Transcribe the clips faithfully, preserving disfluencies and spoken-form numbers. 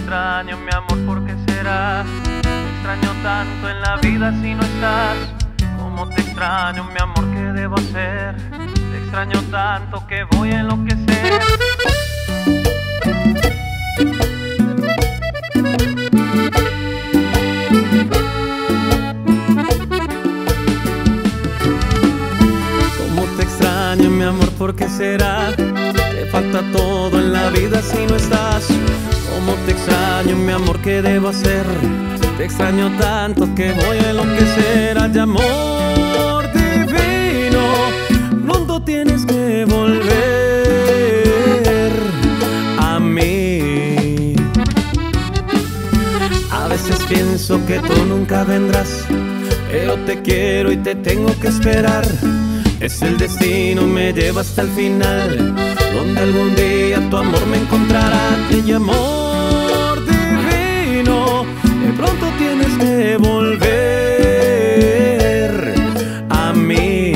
extraño, mi amor, ¿por qué será? Te extraño tanto en la vida si no estás. Cómo te extraño, mi amor, ¿qué debo hacer? Te extraño tanto que voy a enloquecer. Cómo te extraño, mi amor, ¿por qué será? Te falta todo en la vida si no estás. Cómo te extraño, mi amor, ¿qué debo hacer? Te extraño tanto que voy a enloquecer. Ay, amor divino, pronto tienes que volver a mí. A veces pienso que tú nunca vendrás, pero te quiero y te tengo que esperar. Es el destino, me lleva hasta el final, donde algún día tu amor me encontrará. Y amor divino, de pronto tienes que volver a mí.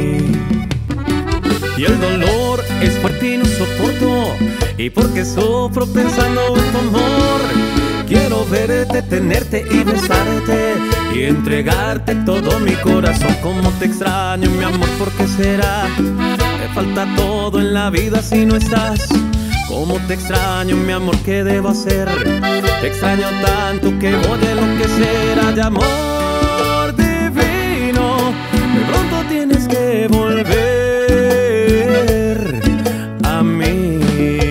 Y el dolor es fuerte y no soporto, y porque sufro pensando en tu amor. Quiero verte, tenerte y besarte y entregarte todo mi corazón. Cómo te extraño, mi amor, ¿por qué será? Te falta todo en la vida si no estás. Cómo te extraño, mi amor, ¿qué debo hacer? Te extraño tanto que voy a enloquecer. Ay, amor divino, de pronto tienes que volver a mí.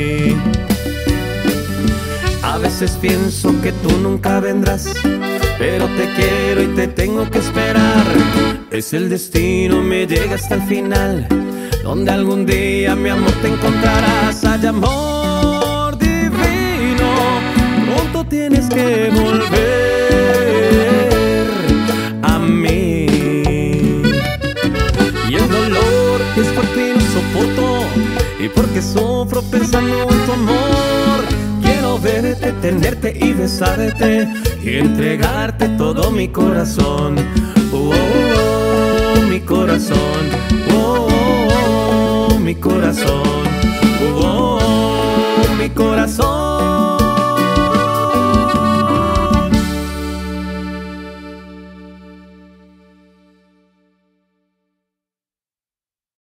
A veces pienso que tú nunca vendrás, pero te quiero y te tengo que esperar. Es el destino, me llega hasta el final, donde algún día, mi amor, te encontrarás. Ay, amor divino, pronto tienes que volver a mí. Y el dolor es fuerte y no soporto, y porque sufro pensando en tu amor. Quiero verte, tenerte y besarte y entregarte todo mi corazón. Oh, oh, oh, mi corazón. Oh, oh, oh, mi corazón.